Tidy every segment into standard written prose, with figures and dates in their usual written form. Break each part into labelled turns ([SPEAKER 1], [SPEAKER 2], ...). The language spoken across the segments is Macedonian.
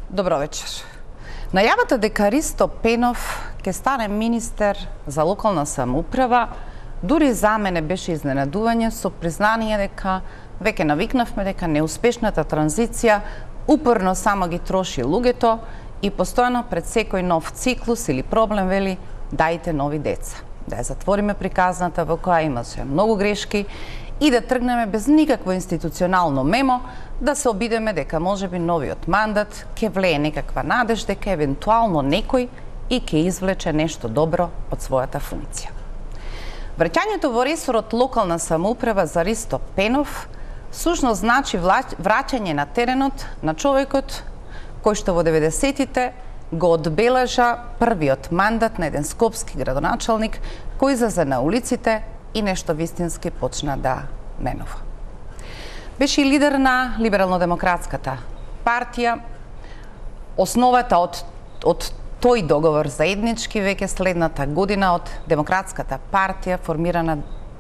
[SPEAKER 1] Добро вечер. Најавата дека Ристо Пенов ќе стане министер за локална самоуправа, дури за мене беше изненадување со признание дека веќе навикнавме дека неуспешната транзиција упорно само ги троши луѓето и постојано пред секој нов циклус или проблем вели дајте нови деца. Да ја затвориме приказната во која имаше многу грешки и да тргнеме без никакво институционално мемо, да се обидеме дека можеби новиот мандат ќе влее некаква надеж дека евентуално некој и ќе извлече нешто добро од својата функција. Враќањето во ресорот локална самоуправа за Ристо Пенов сушност значи враќање на теренот на човекот кој што во 90-тите го одбележа првиот мандат на еден скопски градоначалник кој излезе на улиците и нешто вистински почна да менува. Беше и лидер на Либерално-демократската партија. Основата од тој договор заеднички веќе следната година од Демократската партија, формирана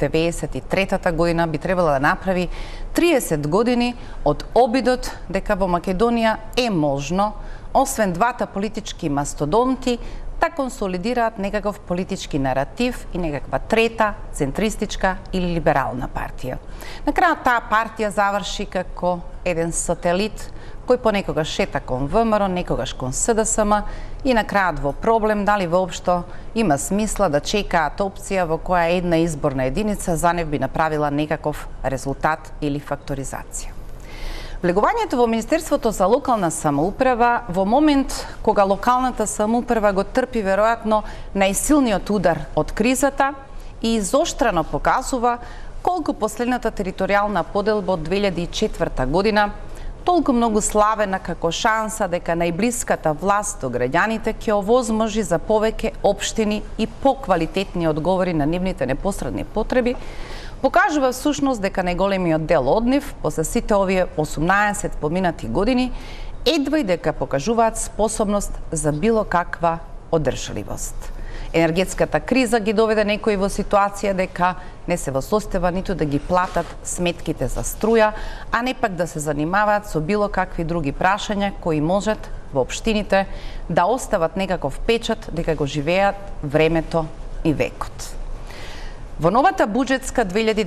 [SPEAKER 1] 93-та година, би требала да направи 30 години од обидот дека во Македонија е можно, освен двата политички мастодонти, да консолидираат некаков политички наратив и некаква трета, центристичка или либерална партија. На крајот таа партија заврши како еден сателит кој понекогаш шета кон ВМРО, некогаш кон СДСМ и на крајот во проблем дали воопшто има смисла да чекаат опција во која една изборна единица за нив би направила некаков резултат или факторизација. Влегувањето во Министерството за локална самоуправа во момент кога локалната самоуправа го трпи веројатно најсилниот удар од кризата и изоштрено показува колку последната територијална поделба од 2004 година толку многу славена како шанса дека најблиската власт до граѓаните ќе овозможи за повеќе општини и поквалитетни одговори на нивните непосредни потреби, покажува всушност дека најголемиот дел од нив, после сите овие 18 поминати години, едва и дека покажуваат способност за било каква одржливост. Енергетската криза ги доведе некои во ситуација дека не се во состојба ниту да ги платат сметките за струја, а не пак да се занимаваат со било какви други прашања кои можат во општините да остават некаков печат дека го живеат времето и векот. Во новата буџетска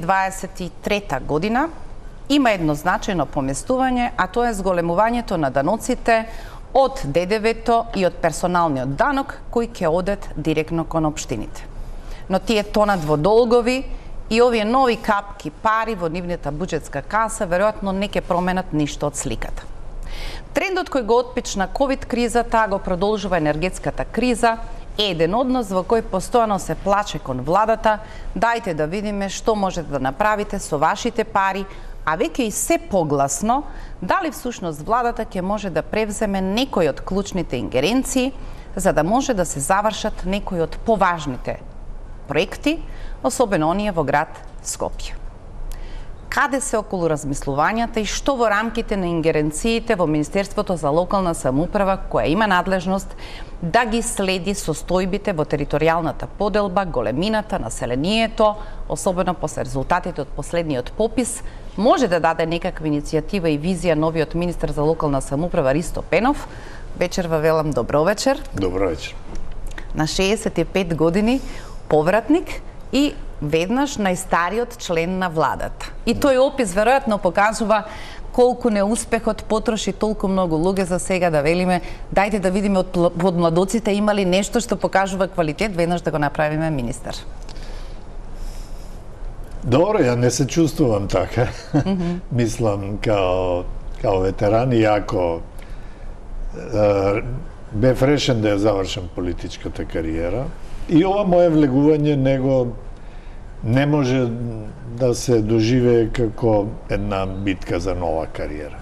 [SPEAKER 1] 2023 година има едно значајно поместување, а тоа е зголемувањето на даноците од ДДВ-то и од персоналниот данок кои ќе одат директно кон општините. Но тие тонат во долгови и овие нови капки пари во нивната буџетска каса веројатно не ќе променат ништо од сликата. Трендот кој го отпечна ковид кризата го продолжува енергетската криза, е еден однос во кој постојано се плаче кон владата, дајте да видиме што можете да направите со вашите пари, а веќе и се погласно дали всушност владата ќе може да превземе некои од клучните ингеренции за да може да се завршат некои од поважните проекти, особено оние во град Скопје. Каде се околу размислувањата и што во рамките на ингеренциите во Министерството за локална самоуправа, која има надлежност да ги следи состојбите во територијалната поделба, големината, населението, особено после резултатите од последниот попис, може да даде некаква иницијатива и визија новиот министер за локална самоуправа Ристо Пенов. Вечерва велам добро вечер.
[SPEAKER 2] Добро вечер.
[SPEAKER 1] На 65 години повратник и веднаш најстариот член на владата. И тој опис веројатно покажува колку неуспехот потроши толку многу луѓе за сега да велиме дајте да видиме од младоците има ли нешто што покажува квалитет, веднаш да го направиме министер.
[SPEAKER 2] Добро, ја не се чувствувам така. Мислам као ветеран, иако бев решен да ја завршам политичката кариера. И ова моје влегување не може да се доживее како една битка за нова кариера.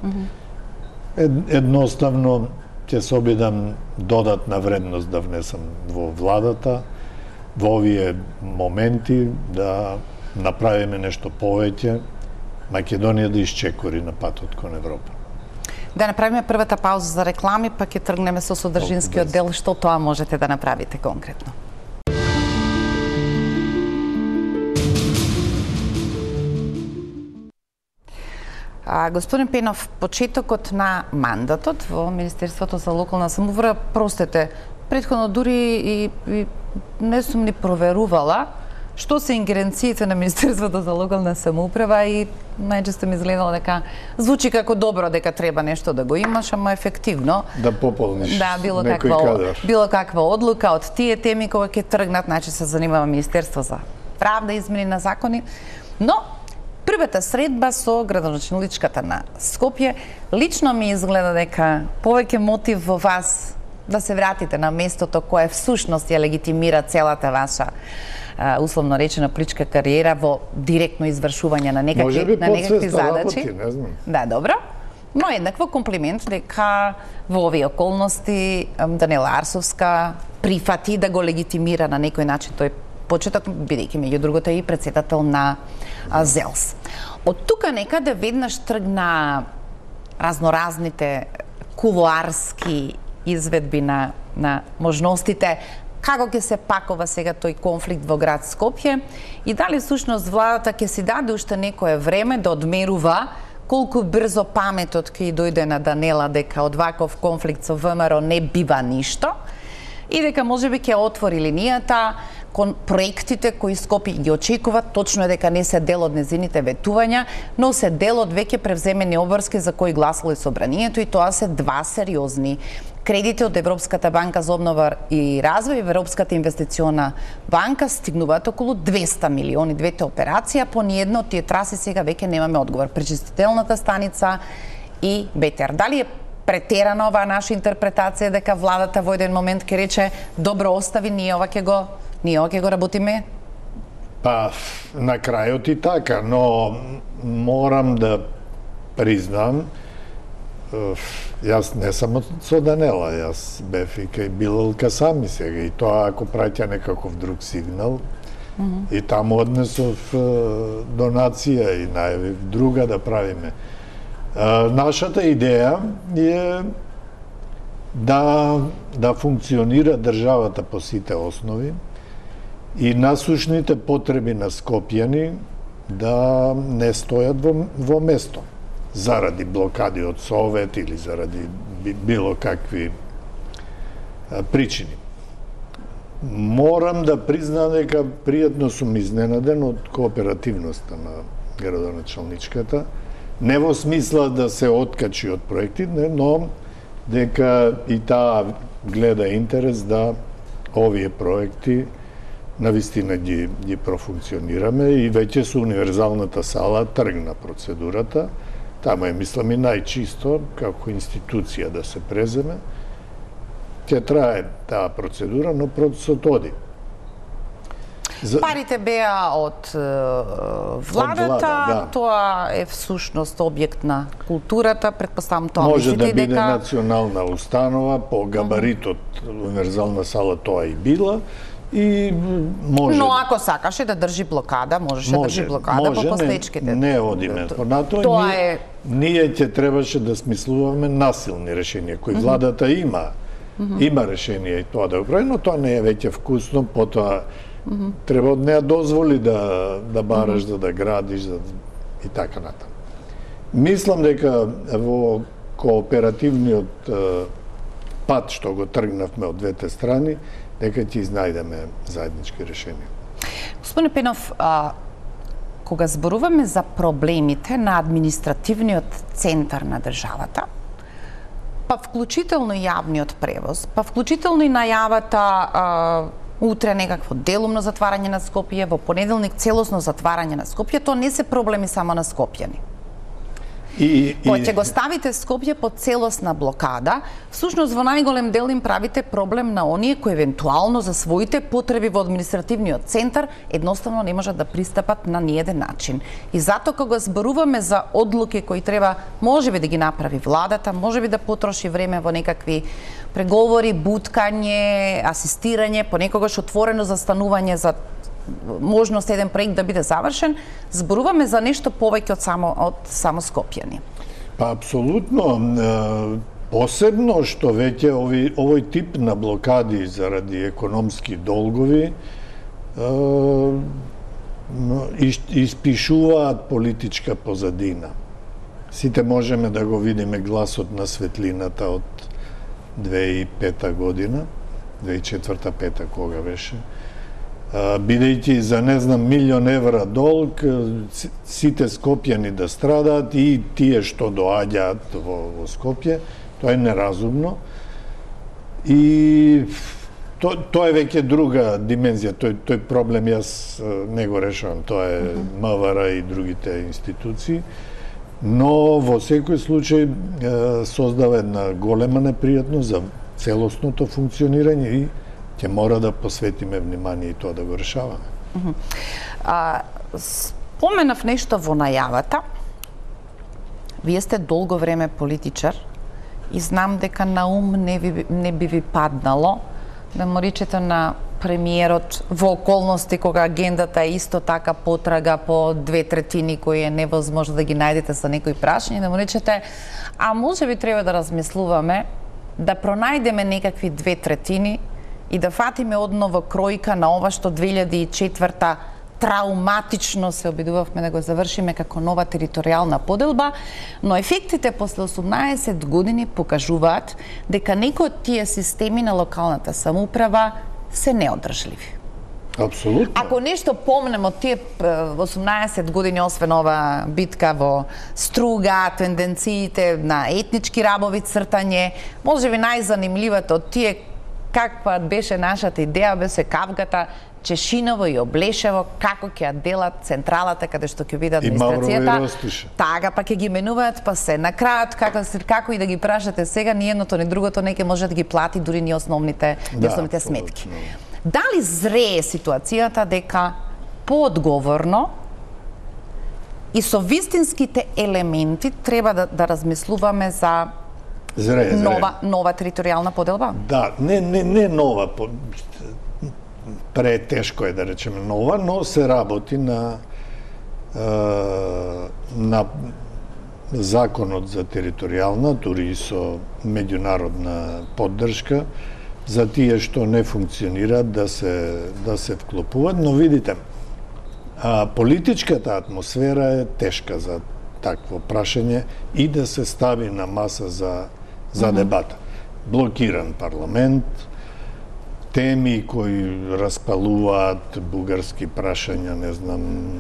[SPEAKER 2] Едноставно ќе се обидам додатна вредност да внесам во владата, во овие моменти да направиме нешто повеќе, Македонија да исчекори на патот кон Европа.
[SPEAKER 1] Да направиме првата пауза за реклами, па ќе тргнеме со содржинскиот дел, што тоа можете да направите конкретно. Господин Пенов, почетокот на мандатот во Министерството за локална самоуправа, простете, претходно дури и не сум ни проверувала што се ингеренциите на Министерството за локална самоуправа и најчесто ми изгледало дека звучи како добро дека треба нешто да го имаш, ама ефективно
[SPEAKER 2] да пополниш
[SPEAKER 1] некој кадар. Било каква одлука од тие теми кога ќе тргнат, значи се занимава Министерство за правда, измени на закони, но првата средба со градоначалничката на Скопје лично ми изгледа дека повеќе мотив во вас да се вратите на местото кое всушност ја легитимира целата ваша условно речена политичка кариера во директно извршување на некакви задачи.
[SPEAKER 2] Не знам.
[SPEAKER 1] Да, добро. Но еднакво комплимент дека во овие околности Даниела Арсовска прифати да го легитимира на некој начин тој почеток, бидејќи меѓу другото и претседател на ЗЕЛС. Од тука некаде веднаш тргна разноразните кулоарски изведби на можностите како ќе се пакова сега тој конфликт во град Скопје и дали всушност владата ќе си даде уште некое време да одмерува колку брзо паметот ќе дојде на Данела дека од ваков конфликт со ВМРО не бива ништо и дека можеби ќе отвори линијата кон проектите кои Скопје ги очекуваат. Точно е дека не се дел од незините ветувања, но се дел од веќе превземени обврски за кои гласало и собранието, и тоа се два сериозни кредити од Европската банка за обнова и развој и Европската инвестициона банка стигнуваат околу 200 милиони. Двете операции, по ниедна од тие траси сега веќе немаме одговор. Пречистителната станица и БТР. Дали е претерана оваа наша интерпретација дека владата во еден момент ќе рече добро, остави, ние ова ќе го работиме?
[SPEAKER 2] Па, на крајот и така, но морам да признам, јас не само со Данела, јас бев и кај Билалка сами сега, и тоа ако праќа некаков друг сигнал, и таму однесов донација и најавив друга да правиме. Нашата идеја е да функционира државата по сите основи и насушните потреби на скопјани да не стојат во место заради блокади од Совет или заради било какви причини. Морам да признам дека пријатно сум изненаден од кооперативноста на градоначалничката, не во смисла да се откачи од проектите, но дека и таа гледа интерес да овие проекти навистина ги профункционираме и веќе со универзалната сала тргна процедурата. Тама е, мислам, и најчисто, како институција да се преземе. Ќе трае таа процедура, но процесот оди.
[SPEAKER 1] Парите беа од владата,
[SPEAKER 2] да.
[SPEAKER 1] Тоа е всушност објект на културата, предпоставам тоа
[SPEAKER 2] може да биде
[SPEAKER 1] дека
[SPEAKER 2] национална установа, по габаритот универзална сала тоа и била, и може...
[SPEAKER 1] Но ако сакаше да држи блокада, можеше да држи блокада по постечките.
[SPEAKER 2] Не одиме. Понатоа ние ќе требаше да смислуваме насилни решенија, кои владата има решение и тоа да го прави, но тоа не е веќе вкусно, потоа треба од неа дозволи да бараш, да градиш и така натаму. Мислам дека во кооперативниот пат што го тргнавме од двете страни, дека ќе изнајдеме заеднички решенија.
[SPEAKER 1] Господине Пенов, кога зборуваме за проблемите на административниот центар на државата, па вклучително и јавниот превоз, па вклучително и најавата утре некакво делумно затварање на Скопје, во понеделник целосно затварање на Скопје, тоа не се проблеми само на скопјани. Кога ќе го ставите Скопје под целосна блокада, всушност во најголем дел им правите проблем на оние кои евентуално за своите потреби во административниот центар едноставно не можат да пристапат на ниеден начин. И затоа кога зборуваме за одлуки кои треба можеби да ги направи владата, можеби да потроши време во некакви преговори, буткање, асистирање, понекогаш отворено застанување за можност еден проект да биде завршен, зборуваме за нешто повеќе од само скопјани.
[SPEAKER 2] Па апсолутно, посебно што веќе овој тип на блокади заради економски долгови испишуваат политичка позадина. Сите можеме да го видиме гласот на светлината од 2005 година, 2004-2005 кога беше. Бидејќи за не знам милион евра долг, сите скопјани да страдаат и тие што доаѓаат во Скопје, тоа е неразумно. И тоа е веќе друга димензија, тој проблем јас не го решавам, тоа е МВР и другите институции, но во секој случај создава една голема непријатност за целосното функционирање и ќе мора да посветиме внимание и тоа да го решаваме.
[SPEAKER 1] Споменав нешто во најавата. Вие сте долго време политичар и знам дека на ум не би ви паднало да му речете на премиерот во околности кога агендата е исто така потрага по 2/3 кои е невозможно да ги најдете за некои прашања, да му речете, а може би треба да размислуваме да пронајдеме некакви 2/3 и да фатиме одново кројка на ова што 2004 трауматично се обидувавме да го завршиме како нова територијална поделба, но ефектите после 18 години покажуваат дека некои од тие системи на локалната самоуправа се неодржливи.
[SPEAKER 2] Апсолутно.
[SPEAKER 1] Ако нешто помнем од тие 18 години, освен ова битка во Струга, тенденциите на етнички рабови цртање, можеби најзанимливата од тие каква беше нашата идеја, беше кавгата Чешиново и Облешево, како ќе ја делат централата каде што ќе биде администрацијата. Тага па ќе ги менуваат, па се на крајот како и да ги прашате сега, ни едното ни другото не ќе може да ги плати дури ни основните сметки. Дали зрее ситуацијата дека поодговорно и со вистинските елементи треба да размислуваме за нова територијална поделба? Да,
[SPEAKER 2] не нова, претешко е да речеме нова, но се работи на законот за територијална, дури и со меѓународна поддршка, за тие што не функционираат да се вклопуваат, но видите, политичката атмосфера е тешка за такво прашање и да се стави на маса за дебата. Блокиран парламент, теми кои распалуваат бугарски прашања, не знам,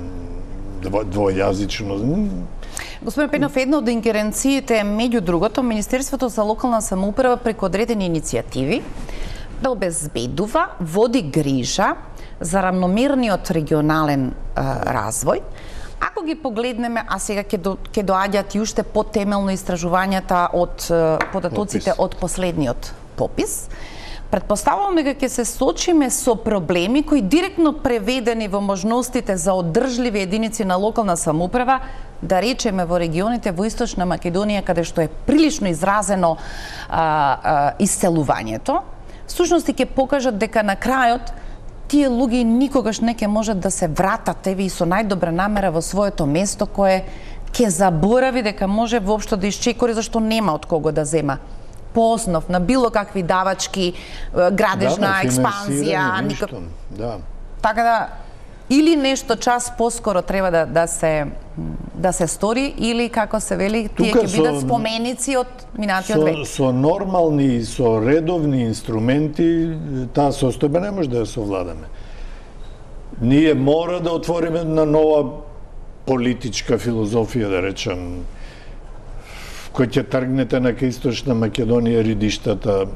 [SPEAKER 2] двојазично.
[SPEAKER 1] Господин Пенов, една од ингеренциите е меѓу другото Министерството за локална самоуправа преку одредени иницијативи да обезбедува, води грижа за равномерниот регионален развој. Ако ги погледнеме, а сега ќе доаѓаат и уште потемелно истражувањата од податоците од последниот попис, предпоставуваме дека ќе се сочиме со проблеми кои директно преведени во можностите за одржливи единици на локална самоуправа, да речеме во регионите во Источна Македонија, каде што е прилично изразено исселувањето, всушност ќе покажат дека на крајот тие луѓе никогаш не ќе можат да се вратат и со најдобра намера во своето место кое ќе заборави дека може воопшто да исчекори зашто нема од кого да зема по основ на било какви давачки, градежна експанзија, така да или нешто час поскоро треба да се стори, или како се вели, тие ќе бидат споменици од минатиот век.
[SPEAKER 2] Со нормални, со редовни инструменти, таа состојба не може да ја совладаме. Ние мора да отвориме на нова политичка филозофија, да речем, кој ќе тргнете на Источна Македонија, ридиштата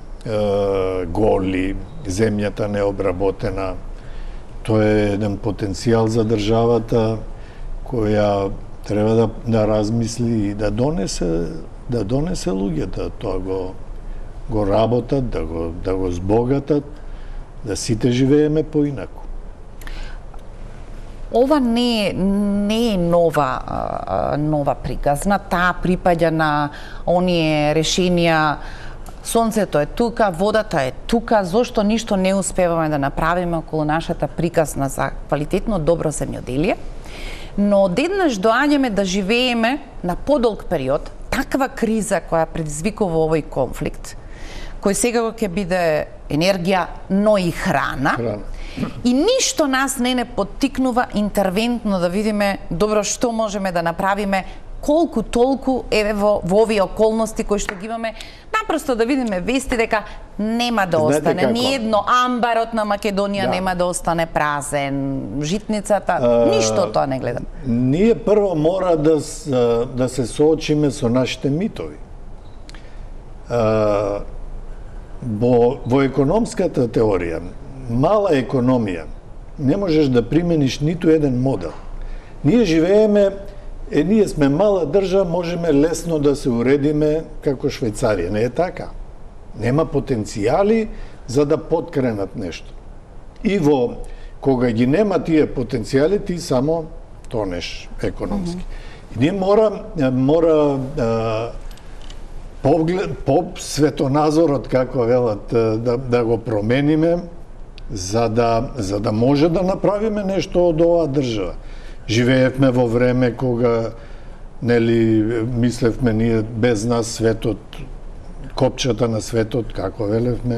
[SPEAKER 2] голи, земјата необработена. Тоа е еден потенцијал за државата која треба да размисли и да донесе луѓето, тоа го работат, да го збогатат, да сите живееме поинаку.
[SPEAKER 1] Ова не е нова приказна, таа припаѓа на оние решенија. Сонцето е тука, водата е тука, зошто ништо не успеваме да направиме околу нашата приказна за квалитетно добро земјоделие. Но одеднаш доаѓаме да живееме на подолг период таква криза која предизвикува овој конфликт, кој сега ќе биде енергија, но и храна. И ништо нас не поттикнува интервентно да видиме добро што можеме да направиме колку толку еве во овие околности кои што ги имаме, напросто да видиме вести дека нема да остане ни едно, амбарот на Македонија нема да остане празен, житницата, ништо тоа не гледам.
[SPEAKER 2] Ние прво мора да се соочиме со нашите митови. Во економската теорија, мала економија, не можеш да примениш ниту еден модел. Ние живееме, ние сме мала држава, можеме лесно да се уредиме како Швајцарија. Не е така. Нема потенцијали за да поткренат нешто. И кога ги нема тие потенцијали, ти само тонеш економски. И ние мора светоназорот, како велат, да го промениме, за да може да направиме нешто од оваа држава. Живеевме во време кога, мислевме ние без нас светот, копчата на светот, како велевме,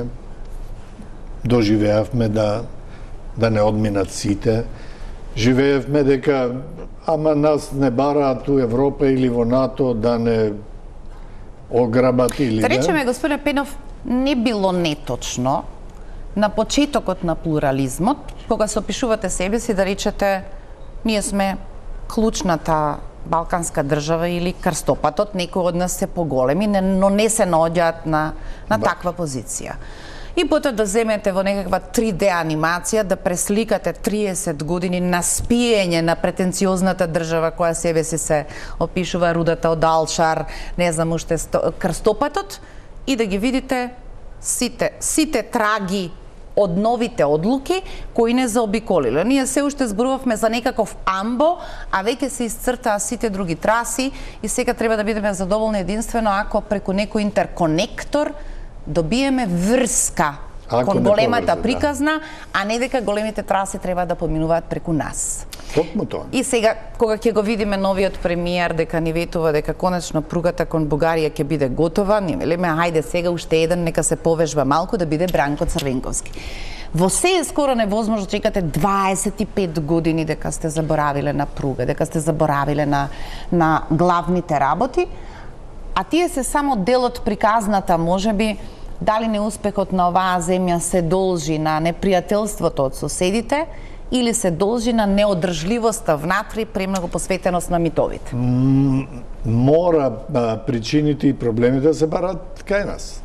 [SPEAKER 2] доживеавме да не одминат сите. Живеевме дека, ама нас не бараат у Европа или во НАТО да не ограбат или
[SPEAKER 1] да речеме, господине Пенов, не било неточно на почетокот на плурализмот, кога се опишувате себе си да речете ние сме клучната балканска држава или крстопатот, некои од нас се поголеми, но не се наоѓаат на таква позиција. И потоа да земете во некаква 3D анимација, да пресликате 30 години на спиење на претенциозната држава која себе си се опишува рудата од Алшар, не знам уште крстопатот, и да ги видите сите траги од новите одлуки кои не заобиколиле. Ние се уште зборувавме за некаков амбо, а веќе се исцртаа сите други траси и сега треба да бидеме задоволни единствено ако преку некој интерконектор добиеме врска кон големата приказна, а не дека големите траси треба да поминуваат преку нас.
[SPEAKER 2] Токму тоа.
[SPEAKER 1] И сега, кога ќе го видиме новиот премиер дека ни ветува дека конечно пругата кон Бугарија ќе биде готова, ние велиме хајде сега уште еден нека се повежба малку да биде Бранко Црвенковски. Во се е скоро невозможно да чекате 25 години дека сте заборавиле на пруга, дека сте заборавиле на главните работи, а тие се само дел од приказната, можеби. Дали неуспехот на оваа земја се должи на непријателството од соседите или се должи на неодржливоста внатре, премногу посветеност на митовите?
[SPEAKER 2] Мора причините и проблемите да се барат кај нас.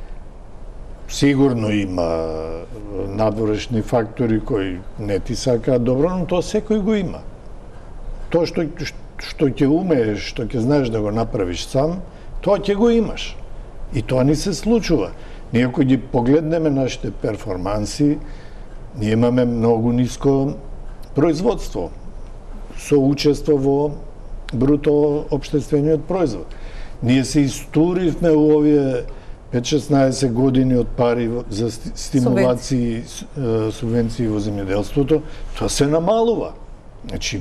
[SPEAKER 2] Сигурно има надворешни фактори кои не ти сакаат добро, но тоа секој го има. Тоа што ќе умееш, што ќе знаеш да го направиш сам, тоа ќе го имаш. И тоа ни се случува. Ние кој ги погледнеме нашите перформанси, ние имаме многу ниско производство, соучество во бруто обштествениот производ. Ние се истуривме у овие 5-16 години од пари за стимулации, субвенции во земјоделството, тоа се намалува. Значи,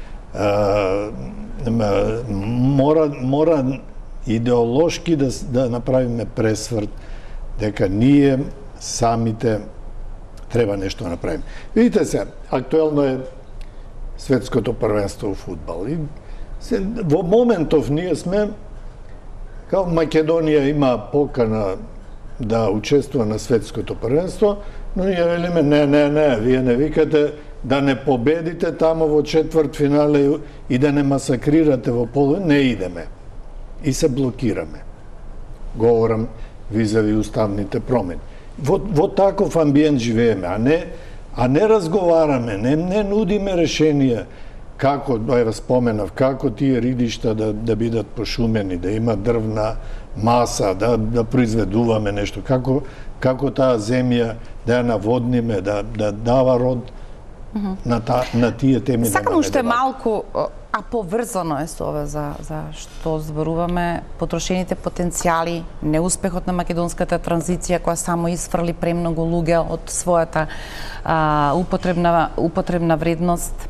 [SPEAKER 2] мора идеолошки да направиме пресврт дека ние самите треба нешто да направиме. Видите се, актуелно е светското првенство во фудбал. И во моментов ние сме, као Македонија има покана да учествува на светското првенство, но ние велиме не, вие не викате да не победите тамо во четврт финале и да не масакрирате во половина, не идеме. И се блокираме. Говорам визави уставните промени. Во таков амбиент живееме, а не разговараме, не нудиме решенија како, ева споменав, како тие ридишта да бидат пошумени, да има дрвна маса, да произведуваме нешто, како таа земја да ја наводниме, да дава род на тие теми.
[SPEAKER 1] Сакам уште малку, а поврзано е со ова за што зборуваме, потрошените потенцијали, неуспехот на македонската транзиција која само исфрли премногу луѓе од својата употребна вредност.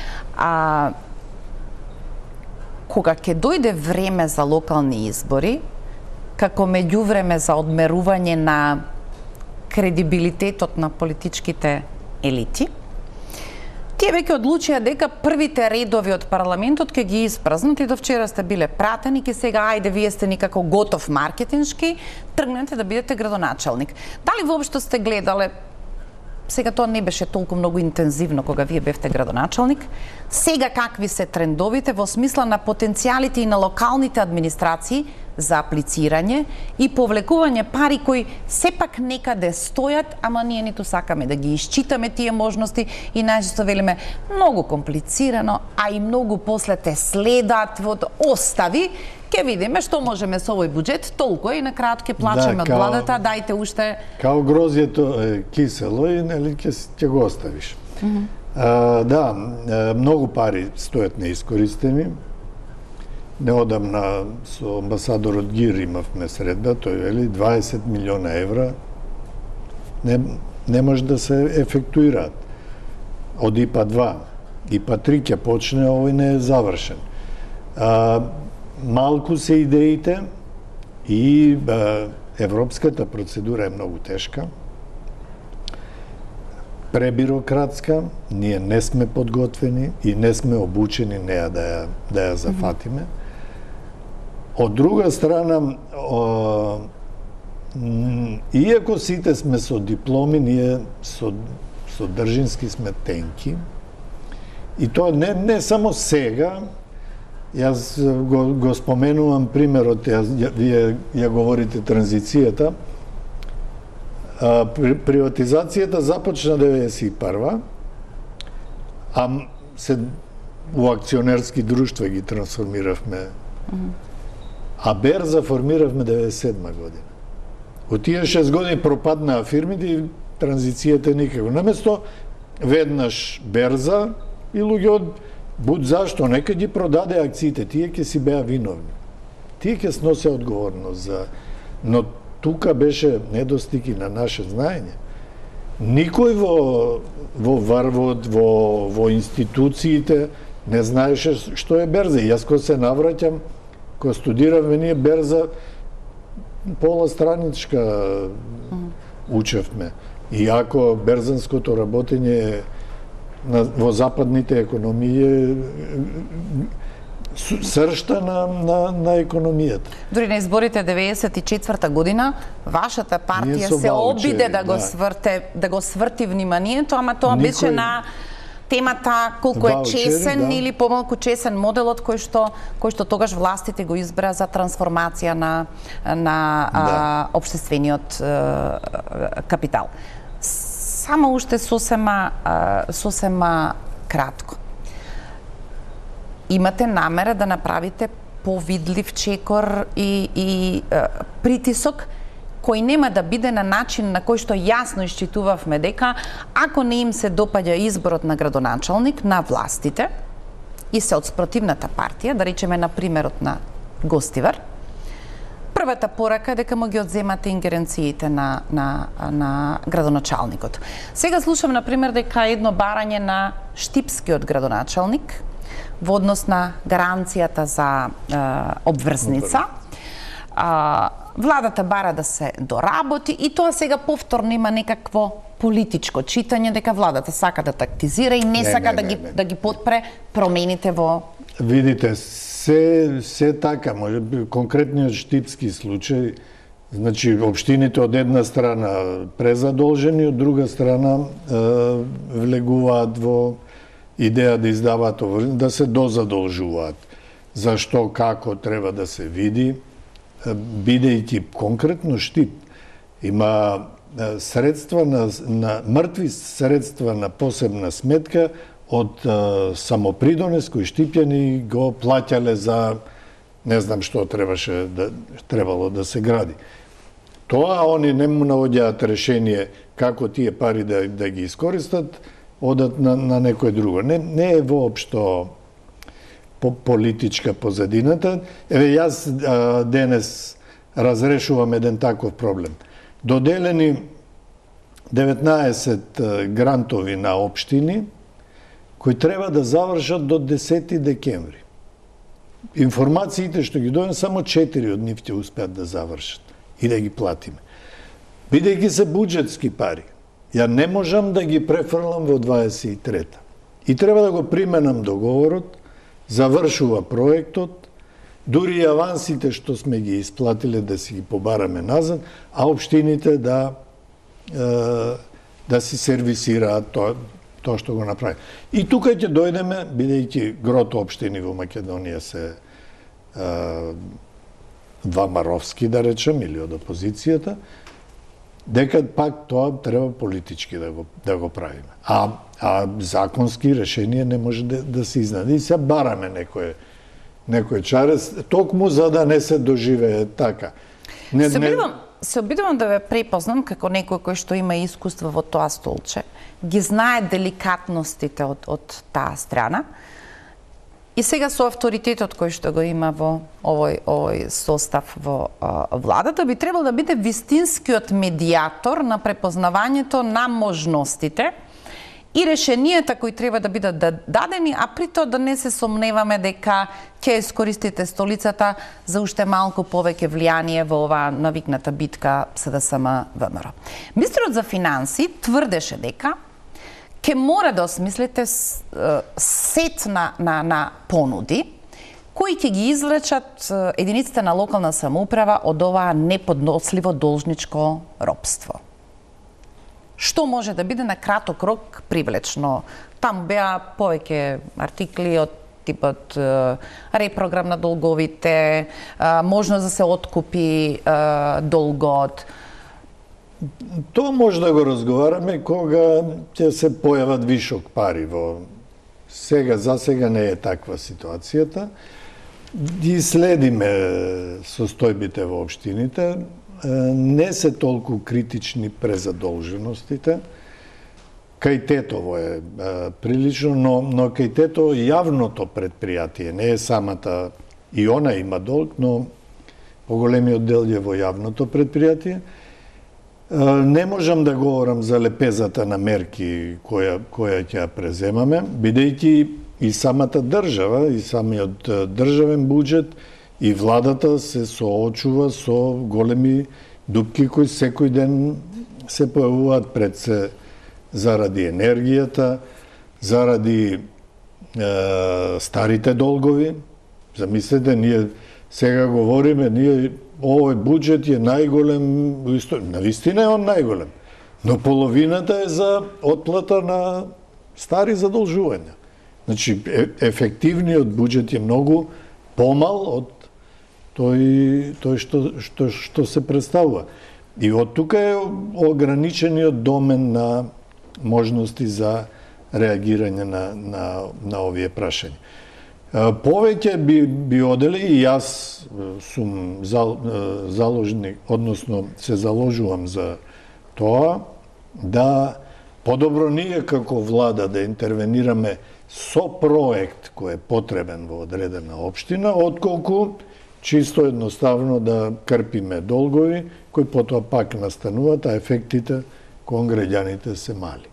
[SPEAKER 1] Кога ќе дојде време за локални избори, како меѓувреме за одмерување на кредибилитетот на политичките елити, Тие веќе одлучија дека првите редови од парламентот ќе ги испразнат и до вчера сте биле пратени, ке сега ајде вие сте никако готов маркетиншки, тргнете да бидете градоначалник. Дали воопшто сте гледале, сега тоа не беше толку многу интензивно кога вие бевте градоначалник, сега какви се трендовите во смисла на потенцијалите и на локалните администрации за аплицирање и повлекување пари кои сепак некаде стојат, ама ние ниту сакаме да ги исчитаме тие можности и најчесто велиме многу комплицирано, а и многу после те следат во остави. Ќе видиме што можеме со овој буџет, толку е и на крајот ќе плачеме од владата, дајте уште.
[SPEAKER 2] Као грозјето е кисело и нели ќе го оставиш. Да, многу пари стојат неискористени. Неодамна со амбасадорот Гир имавме средба, тој вели 20 милиона евра не може да се ефектуираат. Од ИПА 2, ИПА 3 ќе почне, овој не е завршен. Малку се идеите и европската процедура е многу тешка, пребирократска, ние не сме подготвени и не сме обучени неа да ја зафатиме. Од друга страна, иако сите сме со дипломи, ние со држински сме тенки. И тоа не само сега, јас го споменувам примерот, вие ја говорите транзицијата. Приватизацијата започна 91-ва, а се у акционерски друштва ги трансформиравме. А Берза формиравме 97 година. Од тие 6 години пропаднаа фирмите и транзицијата никако. Наместо веднаш Берза и луѓе од буд зашто нека ги продаде акциите, тие ќе си беа виновни. Тие ќе сносе одговорност за, но тука беше недостиг и на наше знаење. Никој во врвот, во институциите не знаеше што е Берза. Јас кога се навраќам, кога студиравме ние Берза, пола страничка учевме. Иако берзанското работење во западните економии е сршта на економијата.
[SPEAKER 1] Дури на изборите 94-та година, вашата партија се обиде да го сврти вниманието, ама тоа беше на темата колку е чесен или помалку чесен моделот кој што тогаш властите го избра за трансформација на општествениот капитал. Само уште сосема кратко. Имате намера да направите повидлив чекор и притисок кој нема да биде на начин на кој што јасно исчитувавме дека ако не им се допаѓа изборот на градоначалник на властите и се од спротивната партија, да речеме на примерот на Гостивар, првата порака е дека му ги одземате ингеренциите на градоначалникот. Сега слушам, например, дека едно барање на Штипскиот градоначалник во однос на гаранцијата за обврзница. Владата бара да се доработи и тоа сега повторно има некакво политичко читање дека владата сака да тактизира и не сака да ги подпре промените во...
[SPEAKER 2] Видите, се така, може би конкретниот Штипски случај, значи општините од една страна презадолжени, од друга страна влегуваат во идеја да издаваат да се дозадолжуваат. Зашто, како треба да се види, бидејќи конкретно Штип има средства на мртви средства на посебна сметка од самопридонес кои штипјани го плаќале за не знам што требало да се гради. Тоа они не му наоѓаат решение како тие пари да ги искористат, одат на некој друго. Не е воопшто политичка позадината. Еве, јас денес разрешувам еден таков проблем. Доделени 19 грантови на општини кои треба да завршат до 10 декември. Информациите што ги дојден, само 4 од нив ќе успеат да завршат и да ги платиме. Бидејќи се буџетски пари, ја не можам да ги префрлам во 23-та. И треба да го применам договорот, завршува проектот, дури и авансите што сме ги исплатиле да си ги побараме назад, а општините да си сервисираат тоа што го направи. И тука ќе дојдеме, бидејќи грото општини во Македонија се вамаровски, да речем, или од опозицијата, дека пак тоа треба политички да го правиме. А законски решение не може да се изнајде. И се бараме некој чарес, токму за да не се доживее така.
[SPEAKER 1] Се обидувам да ве препознам како некој кој што има искуство во тоа столче, ги знае деликатностите од таа страна. И сега со авторитетот кој што го има во овој состав во владата, би требало да биде вистинскиот медиатор на препознавањето на можностите и решенијата кои треба да бидат дадени, а при тоа да не се сомневаме дека ќе искористите столицата за уште малку повеќе влијание во оваа навикната битка СДСМ ВМРО. Министерот за финанси тврдеше дека ќе мора да осмислите сет на понуди кои ќе ги извлечат единиците на локална самоуправа од оваа неподносливо должничко робство. Што може да биде на краток рок привлечно? Таму беа повеќе артикли од типот репрограм на долговите, можност да се откупи долгот.
[SPEAKER 2] Тоа може да го разговараме кога ќе се појават вишок пари во за сега не е таква ситуацијата. Ги следиме состојбите во општините, не се толку критични презадолженостите. Кај Тетово е прилично, но кај Тетово јавното предпријатие, не е самата, и она има долг, но поголемиот дел е во јавното предпријатие. Не можам да говорам за лепезата на мерки која ќе ја преземаме, бидејќи и самата држава, и самиот државен буџет, и владата се соочува со големи дупки кои секој ден се појавуваат пред се заради енергијата, заради старите долгови. Замислете, ние сега говориме, овој буџет е најголем во историја. Навистина е он најголем. Но половината е за отплата на стари задолжувања. Значи, ефективниот буџет е многу помал од тој што се представува. И од тука е ограничениот домен на можности за реагирање на овие прашања. Повеќе би одели, и јас сум заложник, односно се заложувам за тоа, да подобро ние како влада да интервенираме со проект кој е потребен во одредена општина, отколку чисто едноставно да крпиме долгови, кои потоа пак настануваат, а ефектите кон граѓаните се мали.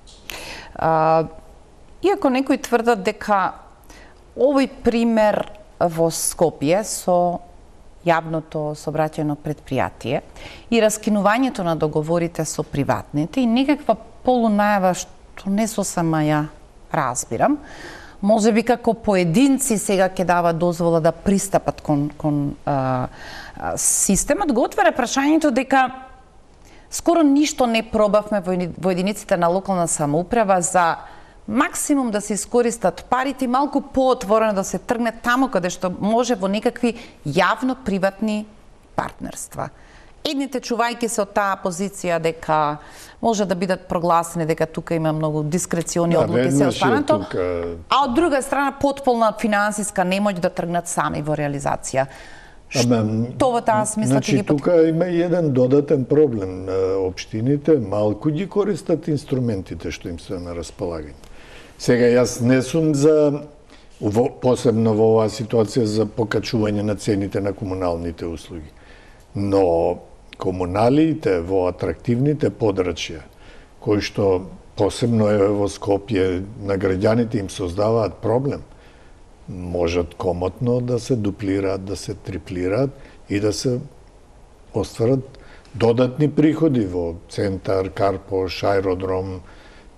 [SPEAKER 1] Иако некои тврдат дека овој пример во Скопје со јавното сообраќајно предпријатие и раскинувањето на договорите со приватните и некаква полунајава што не сосема ја разбирам, може би како поединци сега ќе дава дозвола да пристапат кон системот, го отвара прашањето дека скоро ништо не пробавме во единиците на локална самоуправа за максимум да се искористат парите и малку поотворено да се тргне таму каде што може во некакви јавно-приватни партнерства. Едните чувајќи се од таа позиција дека може да бидат прогласени дека тука има многу дискрециони одлуки се останато, а од друга страна потполна финансиска немоќ да тргнат сами во реализација. Што во таа смисла ќе ги
[SPEAKER 2] тука има и еден додатен проблем. Општините малку ги користат инструментите што им се на располагање. Сега јас не сум за посебно во оваа ситуација за покачување на цените на комуналните услуги. Но комуналиите во атрактивните подрачја, кои што посебно е во Скопје, на граѓаните им создаваат проблем, можат комотно да се дуплираат, да се триплираат и да се остварат додатни приходи во центар, Карпош, аеродром,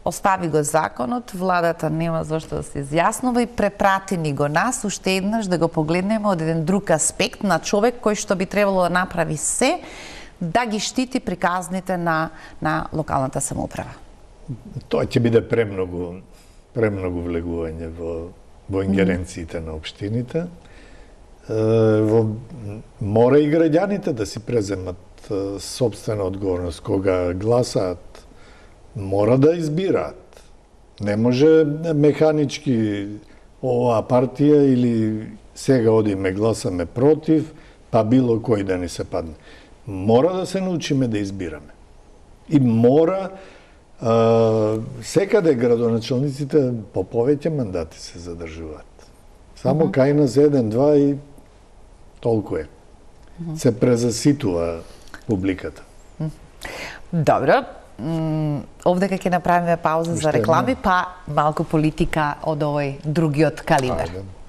[SPEAKER 1] остави го законот, владата нема зашто да се изјаснува и препрати ни го нас уште еднаш да го погледнеме од еден друг аспект на човек кој што би требало да направи се да ги штити приказните на локалната самоуправа.
[SPEAKER 2] Тоа ќе биде премногу влегување во ингеренциите на општините. Мора и граѓаните да си преземат собствена одговорност кога гласаат. Мора да избираат. Не може механички оваа партија или сега одиме гласаме против, па било кој да ни се падне. Мора да се научиме да избираме. И мора секаде градоначалниците по повеќе мандати се задржуваат. Само кај нас 1-2 и толку е. Се презаситува публиката.
[SPEAKER 1] Добро. Овде ќе направиме пауза за реклами, па малку политика од овој другиот калибар.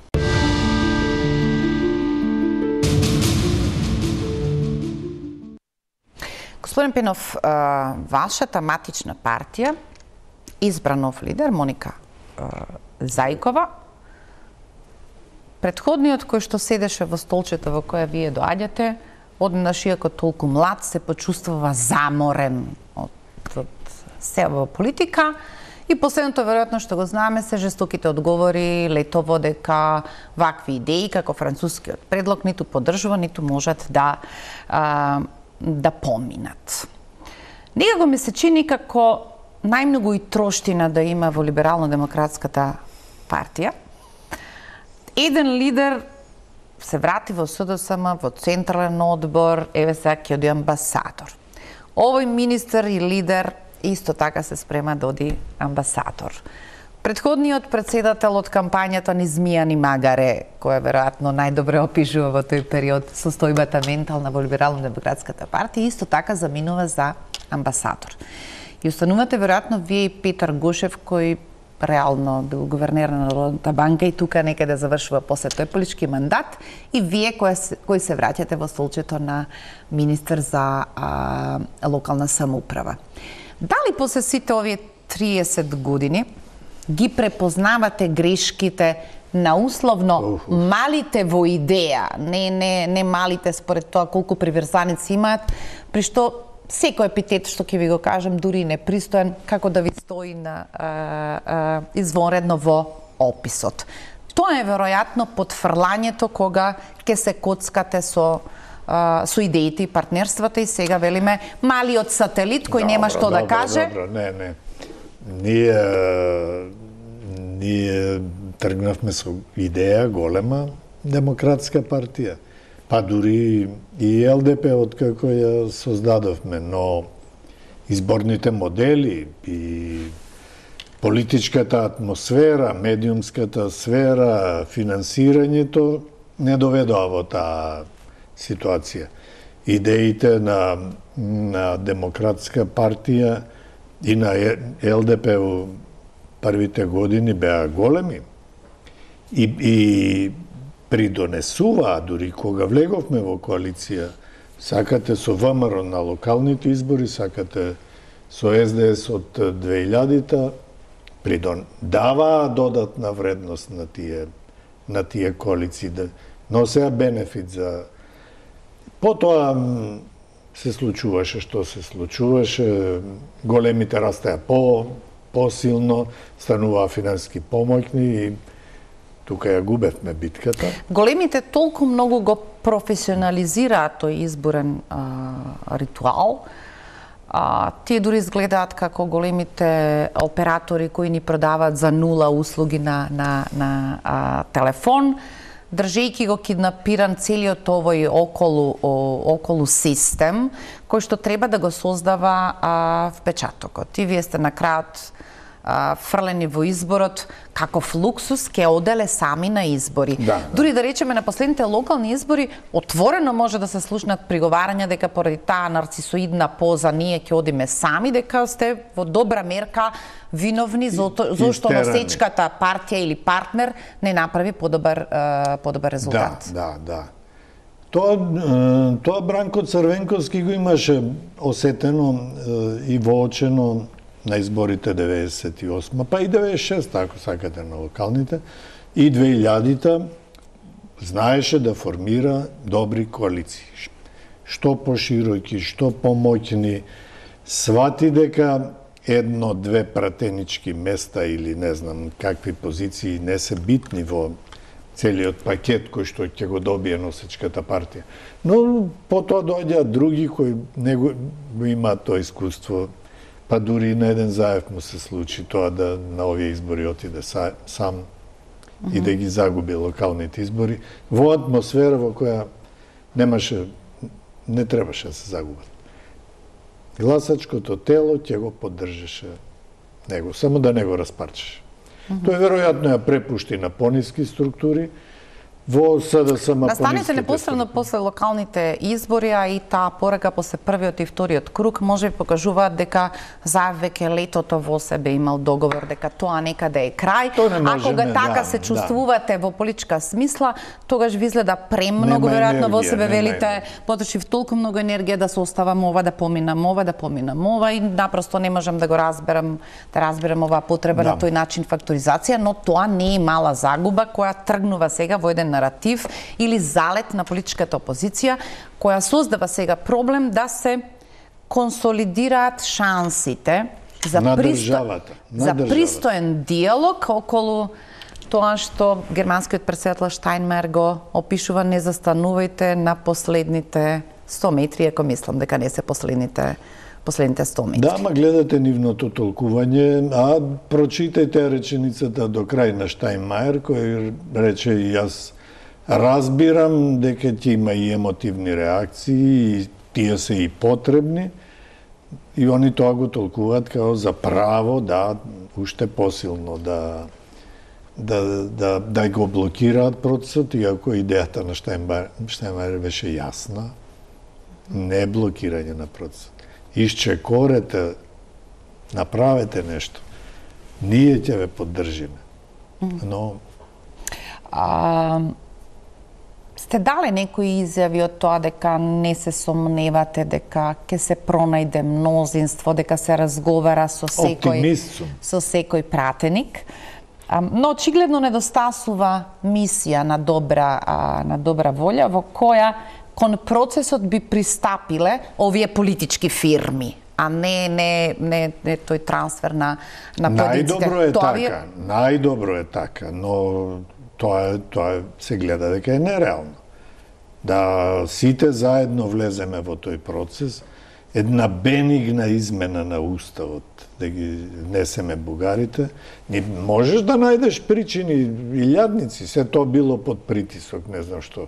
[SPEAKER 1] Господин Пенов, вашата матична партија избра нов лидер, Моника Зајкова. Предходниот кој што седеше во столчето во која вие доаѓате, однаш иако толку млад, се почувствува заморен од сева политика и последното веројатно што го знаеме се жестоките одговори летово дека вакви идеи како францускиот предлог ниту поддржува, ниту можат да поминат. Некако ми се чини како најмногу и троштина да има во либерално-демократската партија. Еден лидер се врати во СДСМ, во Централен одбор, еве сега ќе оди амбасадор. Овој министер и лидер исто така се спрема да оди амбасадор. Предходниот председател од кампањата ни Змија ни Магаре, која веројатно најдобре опишува во тој период состојбата ментална во либерално-демократската партија, исто така заминува за амбасадор. И устанувате веројатно вие и Петар Гошев, кој реално бил гувернер на Народната банка и тука некаде завршува после тој политички мандат, и вие кои се враќате во столчето на министер за локална самоуправа. Дали после сите овие 30 години ги препознавате грешките на условно малите во идеја, не малите според тоа колку приврзаници имаат, при што секој епитет што ќе ви го кажам, дури непристоен, како да ви стои на извонредно во описот. Тоа е веројатно потфрлањето кога ќе се коцкате со идеите и партнерствата и сега велиме малиот сателит кој нема што да каже.
[SPEAKER 2] Не. Ние тргнавме со идеја голема демократска партија. Па дури и ЛДП откако ја создадовме, но изборните модели и политичката атмосфера, медиумската сфера, финансирањето не доведоа во таа ситуација. Идеите на демократска партија и на ЛДП во првите години беа големи и придонесуваа, дури кога влеговме во коалиција, сакате со ВМРО на локалните избори, сакате со СДС од 2000-та, даваа додатна вредност на тие коалиции, да носеа бенефит за... Потоа се случуваше што се случуваше, големите растеа посилно, стануваа финансиски помоќни и тука ја губевме битката.
[SPEAKER 1] Големите толку многу го професионализираат тој изборен ритуал. Тие дури изгледаат како големите оператори кои ни продаваат за нула услуги на телефон, држејќи го киднапиран целиот овој околу систем, кој што треба да го создава впечатокот. И вие сте на крајот фрлени во изборот, каков луксус ќе оделе сами на избори. Дури да речеме на последните локални избори, отворено може да се слушнат приговарања дека поради таа нарцисоидна поза ние ќе одиме сами, дека сте во добра мерка виновни зошто носечката партија или партнер не направи подобар резултат.
[SPEAKER 2] Да. Тоа Бранко Црвенковски го имаше осетено и воочено на изборите 98, па и 96, ако сакате на локалните, и 2000-та знаеше да формира добри коалиции. Што пошироки, што помоќни, свати дека едно-две пратенички места или не знам какви позиции не се битни во целиот пакет кој што ќе го добие носечката партија. Но потоа доаѓаат други кои не го имаат тоа искуство, па дури на еден Заев му се случи тоа да на овие избори отиде сам и да ги загуби локалните избори во атмосфера во која не требаше да се загубат. Гласачкото тело ќе го поддржеше него, само да не го распарчеше. Тој веројатно ја препушти на пониски структури, во СДСМ
[SPEAKER 1] настаните непосредно после локалните избори, а и таа порака после првиот и вториот круг, може би покажуваат дека Заев веќе летото во себе имал договор дека тоа некаде е крај. А кога така се чувствувате во политичка смисла, тогаш ви изгледа премногу веројатно во себе велите потрошив толку многу енергија да се оставам ова, да поминам ова и напросто не можам да го разберам оваа потреба на тој начин факторизација, но тоа не е мала загуба која тргнува сега во еден наратив или залет на политичката опозиција, која создава сега проблем да се консолидираат шансите за пристоен диалог околу тоа што германскиот претседател Штајнмајер го опишува: не застанувајте на последните 100 метри, ако мислам дека не се последните 100 метри.
[SPEAKER 2] Да, ма гледате нивното толкување, а прочитајте реченицата до крај на Штајнмајер, кој рече: и јас разбирам дека ќе има и емотивни реакции, и тие се и потребни, и они тоа го толкуваат као за право, да, уште посилно да го блокираат процесот, иако идејата на Штајнмајер беше јасна, не блокирање на процесот. Исчекорете, направете нешто. Ние ќе ве поддржиме. Но
[SPEAKER 1] сте дале некои изјави од тоа дека не се сомневате дека ќе се пронајде мнозинство, дека се разговара со секој пратеник. Но очигледно недостасува мисија на добра волја во која кон процесот би пристапиле овие политички фирми, а не тој трансфер на поединците.
[SPEAKER 2] Најдобро е така, но тоа се гледа дека е нереално. Да сите заедно влеземе во тој процес, една бенигна измена на уставот, да ги внесеме бугарите, можеш да најдеш причини, илјадници, се тоа било под притисок, не знам што.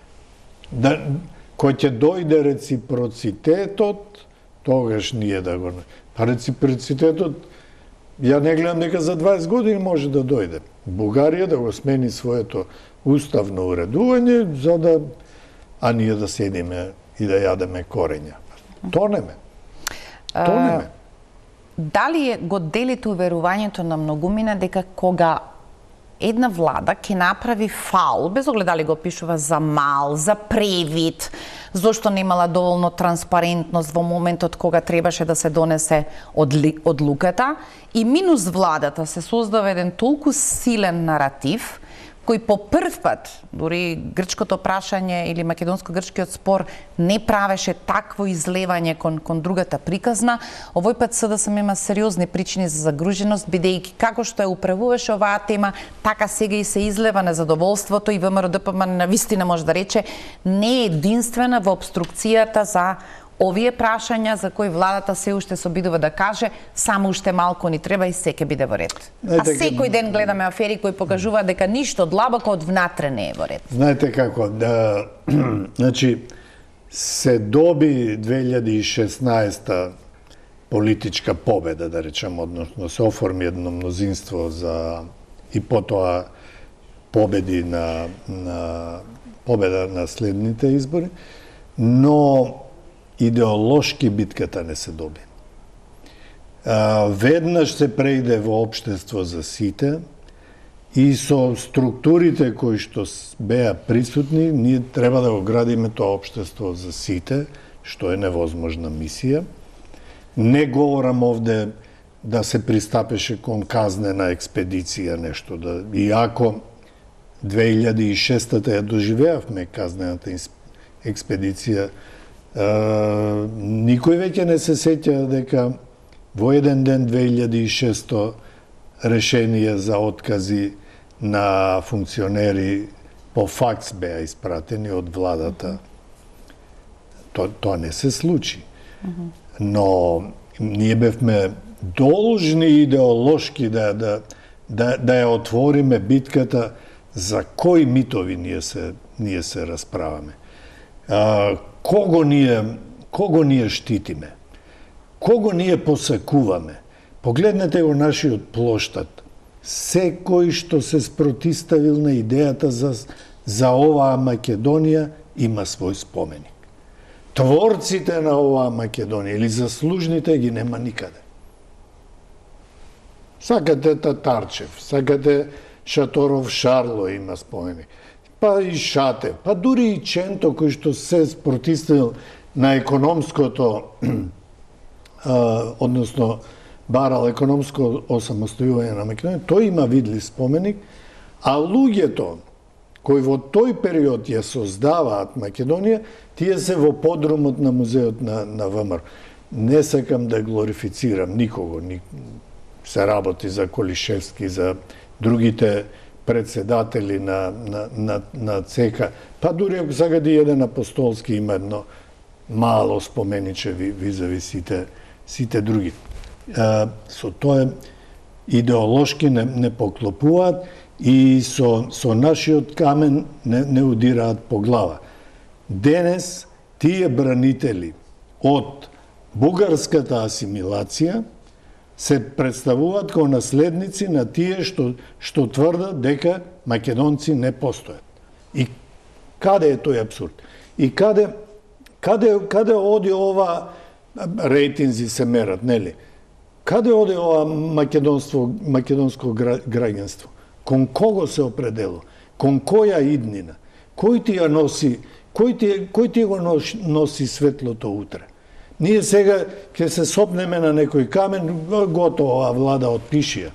[SPEAKER 2] Кој ќе дојде реципроцитетот, тогаш ние да го... Па реципроцитетот, ја не гледам дека за 20 години може да дојде. Бугарија да го смени своето уставно уредување, за да... а ние да седиме и да јадеме корења. Тонеме.
[SPEAKER 1] Дали го делите уверувањето на многумина дека кога една влада ќе направи фаул, без оглед дали го пишува за мал, за превид, зошто немала доволно транспарентност во моментот кога требаше да се донесе одлуката, и минус владата се создава еден толку силен наратив, кој по прв пат, дури грчкото прашање или македонско-грчкиот спор не правеше такво излевање кон другата приказна, овој пат СДСМ има сериозни причини за загруженост, бидејќи како што ја управуваше оваа тема, така сега и се излева незадоволството, и ВМРО-ДПМН навистина може да рече не е единствена во обструкцијата за овие прашања за кои владата се уште се обидува да каже само уште малку ни треба и се ќе биде во ред. А секој ден гледаме афери кои покажуваат дека ништо длабоко од внатре не е во ред.
[SPEAKER 2] Знаете како, значи се доби 2016 политичка победа, да речем, односно се оформи едно мнозинство и потоа победи победа на следните избори, но идеолошки битката не се доби. Веднаш се преиде во општество за сите и со структурите кои што беа присутни, ние треба да го градиме тоа општество за сите, што е невозможна мисија. Не говорам овде да се пристапеше кон казнена експедиција нешто. Иако 2006-та ја доживеавме казнената експедиција, никој веќе не се сеќа дека во еден ден 2600 решенија за откази на функционери по факс беа испратени од владата. Тоа не се случи. Но ние бевме должни идеолошки да ја отвориме битката за кои митови ние се расправаме. Кого ние штитиме? Кого ние посакуваме? Погледнете го нашиот плоштад. Секој што се спротиставил на идејата за оваа Македонија има свој споменик. Творците на оваа Македонија или заслужните ги нема никаде. Сакате Татарчев, сакате Шаторов Шарло има споменик, па и Шатев, па дури и Ченто кој што се спротиставил на економското, односно барал економско осамостојување на Македонија, тој има видлив споменик, а луѓето кои во тој период ја создаваат Македонија, тие се во подрумот на музеот на ВМРО. Не сакам да глорифицирам никого, се работи за Колишевски, за другите председатели на ЦК, па дури ако сагади еден Апостолски има едно мало спомениче визави сите други. Со тоа идеолошки не поклопуваат и со нашиот камен не удираат по глава. Денес тие бранители од бугарската асимилација се представуваат како наследници на тие што тврдат дека македонци не постојат. И каде е тој абсурд? И каде оди ова, рейтинзи се мерат, нели? Каде оди ова македонско граѓанство? Кон кого се определува? Кон која иднина? Кој ти ја носи, кој ти го носи светлото утре? Ние сега ќе се сопнеме на некој камен, готово, а влада отпишија.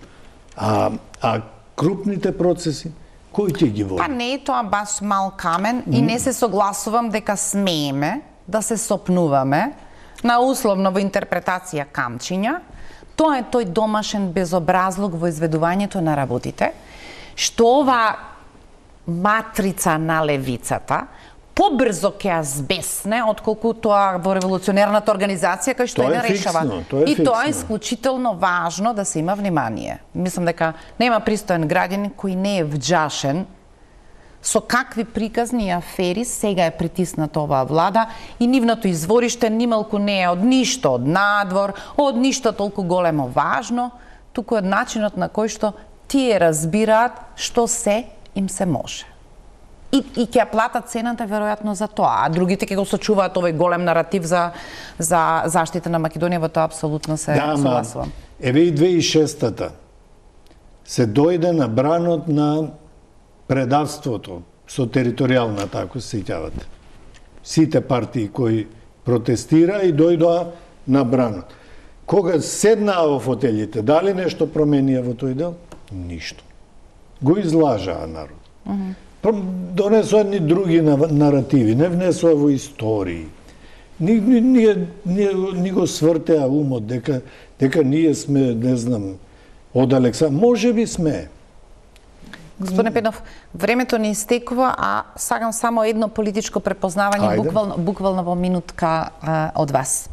[SPEAKER 2] А крупните процеси, кој ќе ги води?
[SPEAKER 1] Па не е тоа баш мал камен и не се согласувам дека смееме да се сопнуваме на условно во интерпретација камчиња. Тоа е тој домашен безобразлук во изведувањето на работите, што ова матрица на левицата побрзо ќе ја збесне отколку тоа во револуционерната организација кај што не решава. И тоа е исклучително важно да се има внимание. Мислам дека нема пристоен граѓанин кој не е вџашен со какви приказни и афери сега е притисната оваа влада и нивното извориште нималку не е од ништо од надвор, од ништо толку големо важно, туку од начинот на кој што тие разбираат што се им се може. И ќе платат цената веројатно за тоа, а другите ќе го сочуваат овој голем наратив за заштита на Македонија, во тоа апсолутно се согласувам.
[SPEAKER 2] Еве и 2006-та се дојде на бранот на предавството со територијалната, ако се сеќавате. Сите партии кои протестира и дојдоа на бранот. Кога седнаа во фотелите, дали нешто променија во тој дел? Ништо. Го излажаа народ. Донесоа ни други наративи, не внесоа во истории. Ни го свртеа умот дека ние сме, не знам, од Александр. Може би сме.
[SPEAKER 1] Господине Пенов, времето ни истекува, а сакам само едно политичко препознавање, буквално во минутка од вас.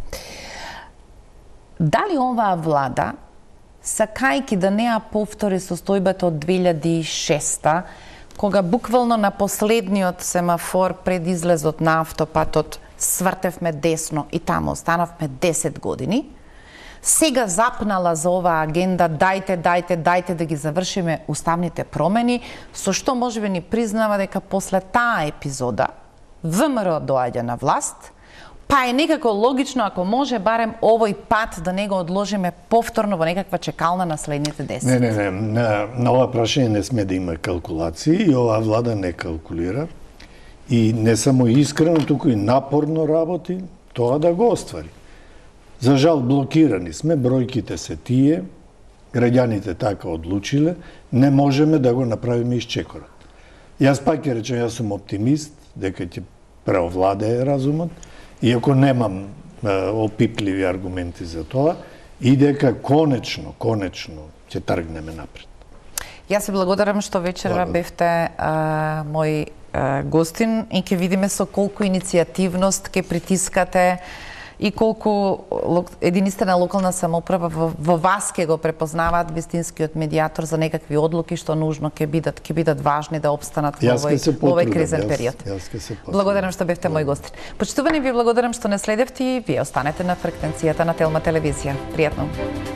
[SPEAKER 1] Дали оваа влада, сакајки да не ја повтори состојбата од 2006-та, кога буквално на последниот семафор пред излезот на автопатот свртевме десно и таму останавме 10 години, сега запнала за оваа агенда дајте да ги завршиме уставните промени, со што можеби ни признава дека после таа епизода ВМРО доаѓа на власт, па е некако логично ако може барем овој пат да не го одложиме повторно во некаква чекална на следните 10.
[SPEAKER 2] Не, на ова прашање не сме да има калкулации и оваа влада не калкулира и не само искрено, туку и напорно работи тоа да го оствари. За жал, блокирани сме, бројките се тие, граѓаните така одлучиле, не можеме да го направиме исчекорот. Јас пак ќе речем, јас сум оптимист, дека ќе преовладее разумот, иако немам опипливи аргументи за тоа, и дека конечно ќе тргнеме напред.
[SPEAKER 1] Јас ви благодарам што вечерва бевте мој гостин и ќе видиме со колку иницијативност ќе притискате и колку единиците на локална самоуправа во вас ќе го препознаваат вистинскиот медиатор за некакви одлуки што нужно ќе бидат важни да опстанат во овој кризен период. Благодарам што бевте мој гостин. Почитувани, ви благодарам што не следевте и вие останете на фреквенцијата на Телма телевизија. Пријатно.